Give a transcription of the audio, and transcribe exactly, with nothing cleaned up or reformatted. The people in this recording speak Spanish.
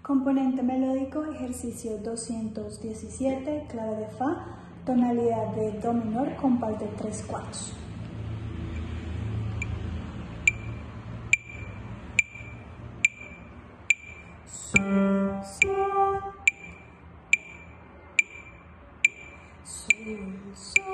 Componente melódico, ejercicio doscientos diecisiete, clave de Fa, tonalidad de Do menor, compás de tres cuartos. Sol, sol, sol, sol.